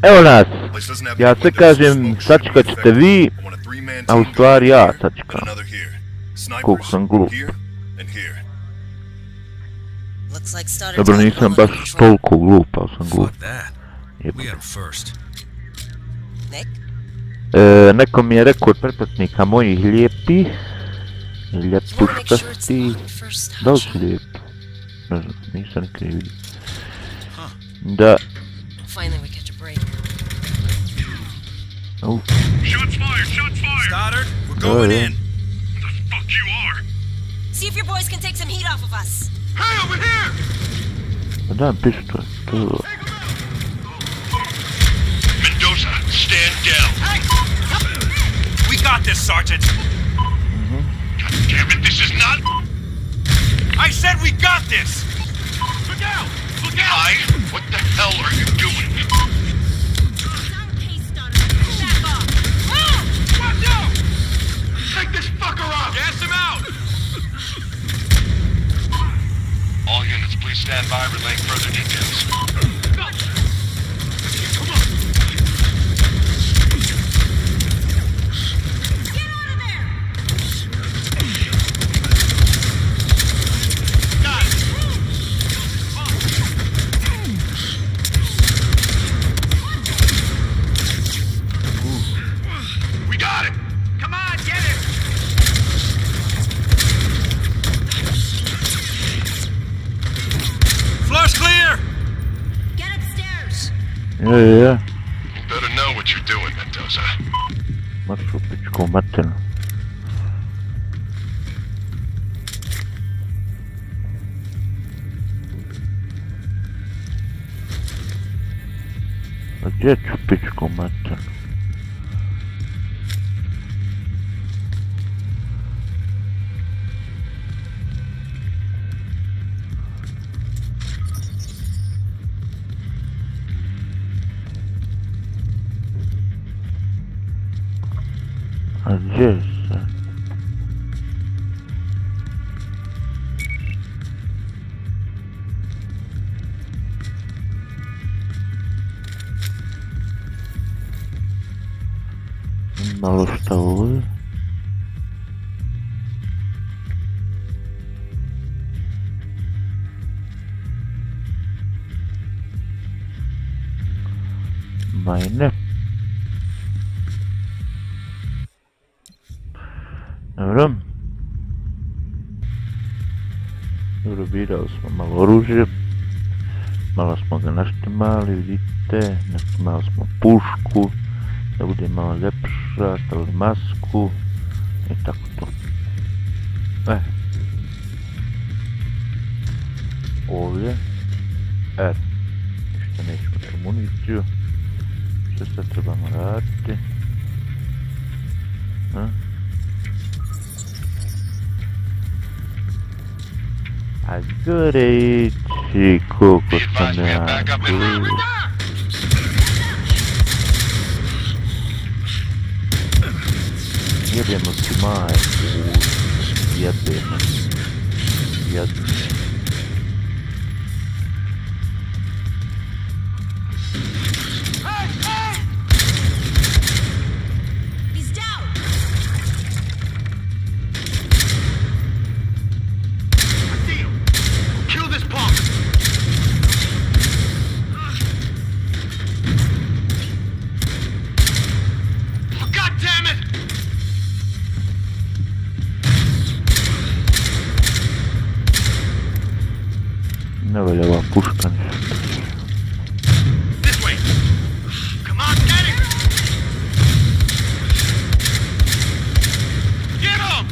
Evo nas, ja sve kažem sačekat ćete vi, a u stvari ja sačekam. Koliko sam glup. Dobro, nisam baš toliko glup, ali sam glup. Neko mi je rekao od pretplatnika mojih lijepih, ljepuškasti, da li su lijepi? Ne znam, nisam nikad vidio. Da. Shots fired! Shots fired! Stoddard, we're going in. Who the fuck you are? See if your boys can take some heat off of us. Hey, over here! Da, pištolj, to... Mendoza, stand down. Hey! We got this, Sergeant. God damn it, this is not... I said we got this! Look out! Look out! What the hell are you doing? Take this fucker out! Gas him out! All units, please stand by, relaying further details. Come on! Get out of there! Got it! We got it! Come on, get it! Floor's clear! Get upstairs! Yeah. You better know what you're doing, Mendoza. Maršu pičku materinu. A gdje ću pičku materinu? A gdje je sad? Malo šta ovdje? Majne. Dobro. Dobro, birali smo malo oružje. Malo smo ga naštimali, vidite. Naštimali smo pušku. Da bude malo ljepša, stavili masku. I tako to. Ovdje. Ništa nećemo tu municiju. Što sad trebamo raditi? A gore ići, koliko sam ja glup. Jebemo ti majku, jebemo. He's down! Kill this punk! Oh, God damn it! Ne valja ova puška ništa. This way! Come on, get it! Get him!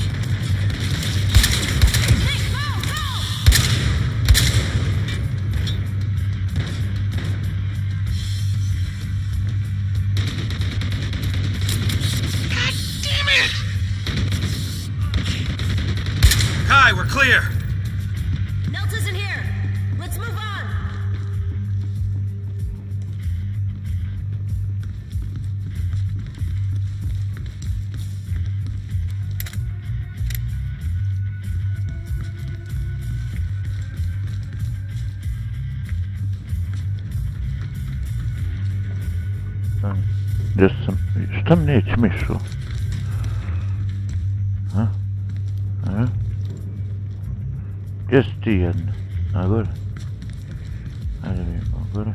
God damn it! Kai, we're clear! Nelt isn't here! Let's move on! Gdje sam? Šta mi neće mišu? Gdje si ti jedna? A gore? Ajde vidimo gore.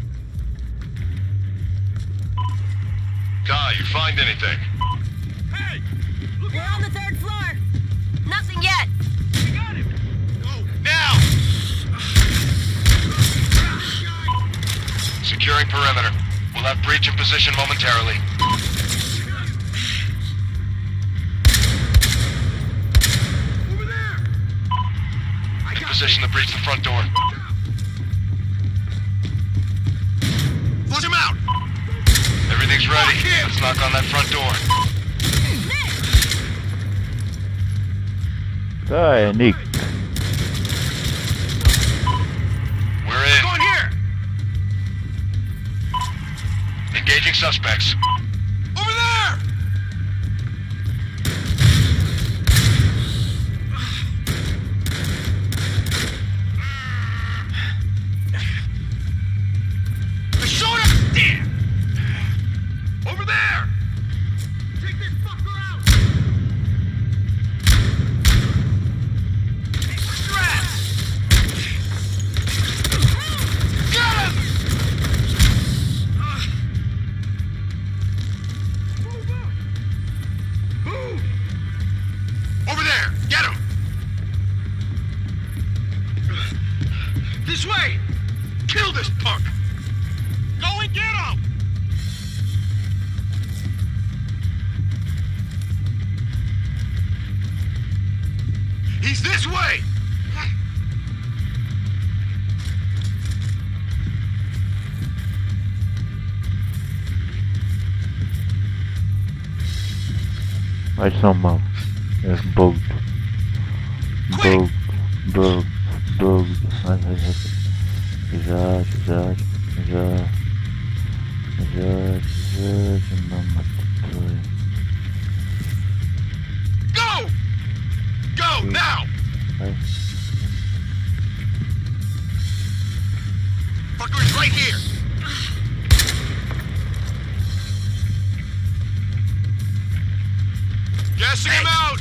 Guy, you find anything? Hey! We're on the 3rd floor! Nothing yet! We got him! Go! Now! Securing perimeter. We'll have breach in position momentarily. Over there! In position to breach the front door. Flush him out! Everything's ready. Let's knock on that front door. Daj, Nick. We're in. Going here! Engaging suspects. Over there! The shoulder! Damn! Over there! Take this fucker out! Strap! Get him! Move! Over there! Get him! This way! Kill this punk! Go and get him! He's this way! Aj samo malo. Još bog. Bog. Ajde. Izađi. Mama tvoj. Go! Go, now! Ajde. Fucker is right here! Gassing him out!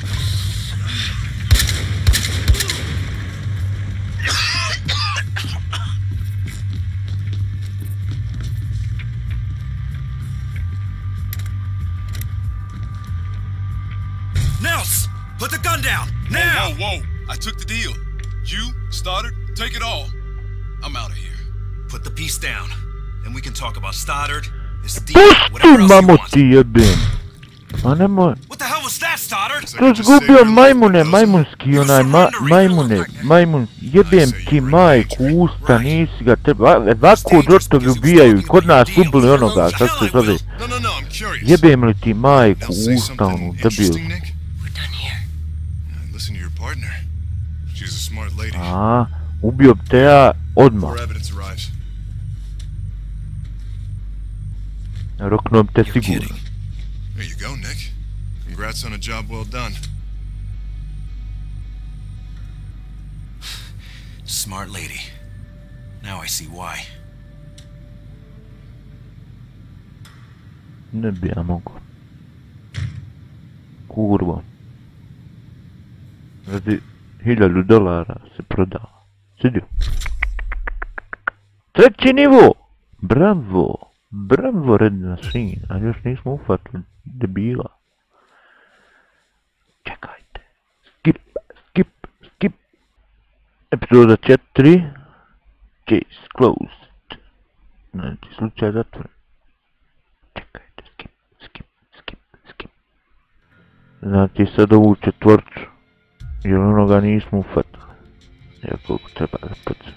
Nels! Put the gun down! Now! Whoa. I took the deal. You, Stoddard, take it all. I'm out of here. Put the piece down. Then we can talk about Stoddard, this deal, whatever Pusti, else you mamo want. ti jebem. Ma nemoj. What the hell was that, Stoddard? To je zgubio majmune, majmunski onaj, majmun, jebem ti majku, usta, nisi ga treba, ovako drotovi ubijaju, kod nas ubili onoga, kako se zove, No, I'm curious. jebem li ti majku, usta, onu, debil. Interesting, Nick? We're done here. Listen to your partner. She's a smart lady. A, ubio bi te ja odmah, More evidence arrives. roknuo bi te You're sigurno. kidding. There you go, Nick. Congrats on a job well done. Smart lady. Now I see why. Ne bi ja mogo. Kurvo. Radi $1000 se prodala. Sidi. Treći nivo! Bravo, Red Machine, a još nismo ufatili debila. Čekajte. Skip. Epizoda 4. Case closed. Znači, slučaj zatvoren. Čekajte, skip. Znači, sad ovu četvorcu. Jer onoga nismo ufatili. Evo koliko treba da pucani.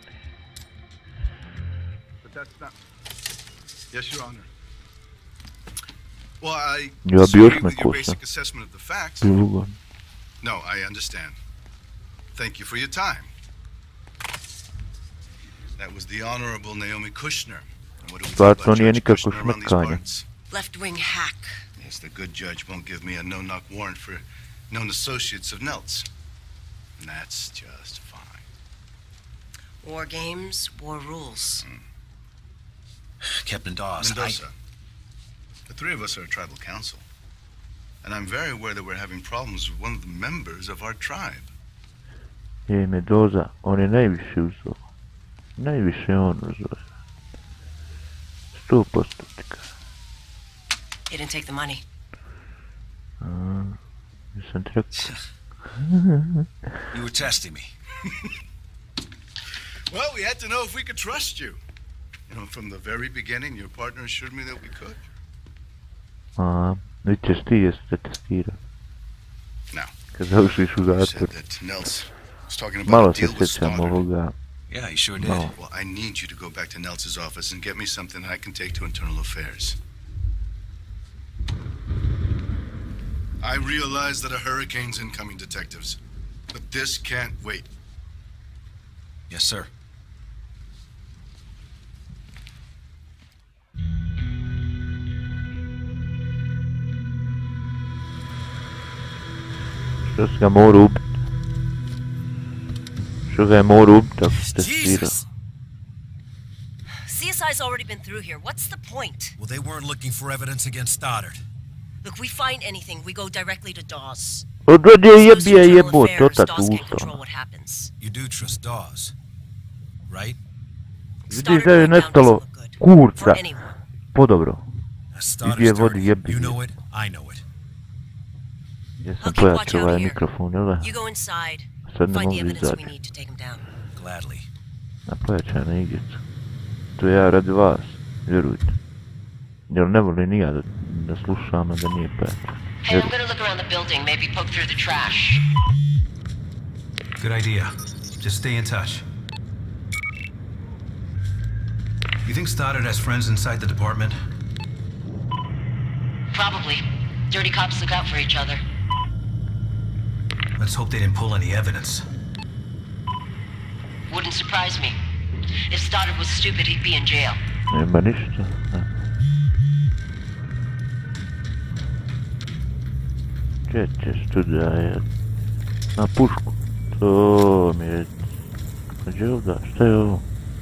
But that's not... Yes, Your Honor. Well, I Ja bi još disagree me with your kosa. basic assessment of the facts. Drugo. No, I understand. Thank you for your time. That was the Honorable Naomi Kushner. And what do we Stvar think to about nije Judge nikako Kushner around these šmrkanje. parts? Left-wing hack. Yes, the good judge won't give me a no-knock warrant for known associates of Nelt's. And that's just fine. War games, war rules. Captain Dawes, Mendoza. The three of us are a tribal council. And I'm very aware that we're having problems with one of the members of our tribe. Medoza, on je najviše uzeo. Najviše on uzeo. 100% ti kažem. He didn't take the money. Nisam ti rekao. You were testing me. Well, we had to know if we could trust you. You know, from the very beginning, your partner assured me that we could. Nećeš ti jeste testirao. Now, Kad završiš u you said zatvor. that Nels was talking about Malo a se deal with sjećam Stoddard. ovoga. Yeah, he sure did. No. Well, I need you to go back to Nels's office and get me something I can take to internal affairs. I realize that a hurricane's incoming, detectives, but this can't wait. Yes, sir. Što si ga mora ubiti? Što ga je mora ubiti ako se testira? Jesus! CSI's already been through here. What's the point? Well, they weren't looking for evidence against Stoddard. Look, we find anything, we go directly to Dawes. Odvodi je Goes to jebija internal jebot, affairs, otac Dawes can't usta. control what happens. You do trust Dawes, right? Vidiš Stoddard da je going down nestalo doesn't look good. kurca. For anyone. Podobro. Stoddard's Gdje vodi dirty. jebi. You know it, I know it. Jesam I'll keep watch pojačao out ovaj here. mikrofon, jel da? You go inside, Sad ne find the mogu evidence we izaći. need to take him down. Gladly. Na pojačana igrica. To ja radi vas, vjerujte. Jer ne volim ni ja da slušam, a da nije pojačan. Hey, I'm gonna look around the building, maybe poke through the trash. Good idea. Just stay in touch. You think Stoddard has friends inside the department? Probably. Dirty cops look out for each other. Let's hope they didn't pull any evidence. Wouldn't surprise me. If Stoddard was stupid, he'd be in jail. Nema ništa. Gdje ćeš tu dajet? Na pušku. To mi je... Gdje ovdje? Šta je ovo?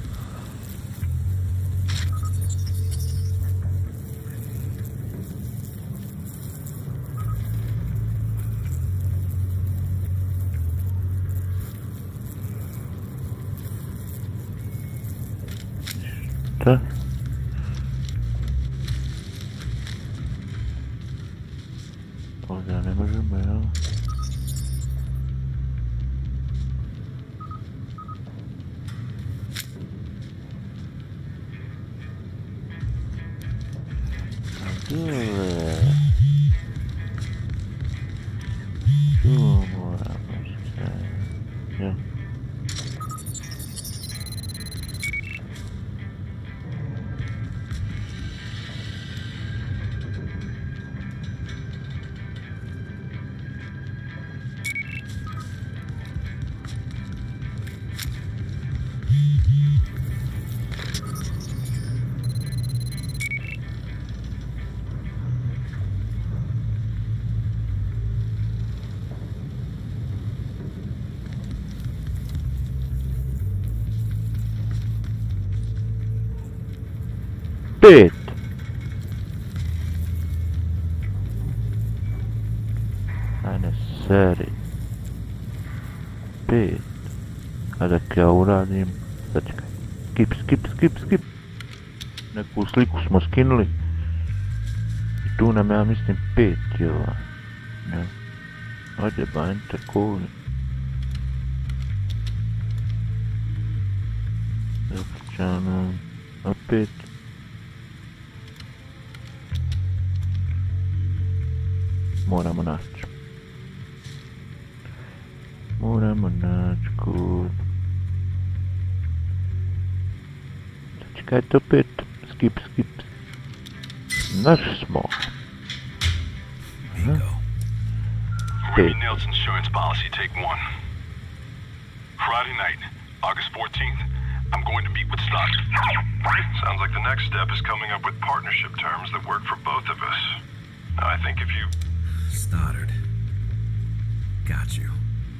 Šta? Ovdje ne možemo, jel? Dole. Tu moramo se... Jel? Pet. Ajde, seri. 5. A dok ja uradim... Sačekaj. Skip. Neku sliku smo skinuli. I tu nam ja mislim 5 je ova. Ja. Ajde, banjte koli. Zapućano. Opet. Moramo naći kod... Sačekajte opet. Skip. Našli smo. Bingo. Ricky Nels insurance policy, take 1. Friday night, August 14th, I'm going to meet with Stoddard. Sounds like the next step is coming up with partnership terms that work for both of us. Now, I think if you... Stoddard. Got you.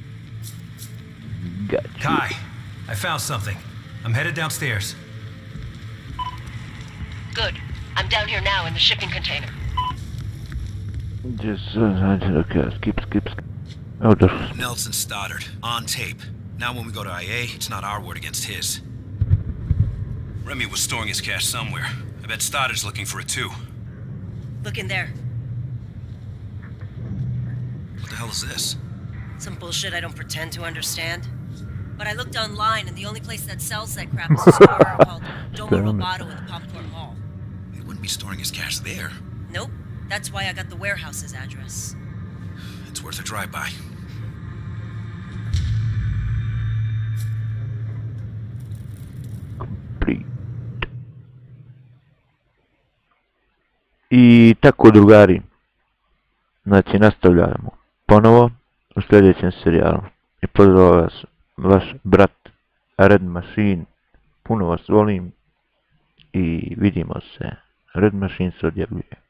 Kai, I found something. I'm headed downstairs. Good. I'm down here now in the shipping container. Just, okay, skip. Oh, there's... Nelson Stoddard, on tape. Now when we go to IA, it's not our word against his. Remy was storing his cash somewhere. I bet Stoddard's looking for it too. Look in there. What the hell is this? Some bullshit I don't pretend to understand. But I looked online, and the only place that sells that crap is a store called Domo Roboto in the Popcorn Mall. He wouldn't be storing his cash there. Nope. That's why I got the warehouse's address. It's worth a drive-by. I tako drugari, znači nastavljamo ponovo u sljedećem serijalu. I pozdrav vas, vaš brat Red Machine, puno vas volim i vidimo se. Red Machine se odjavljuje.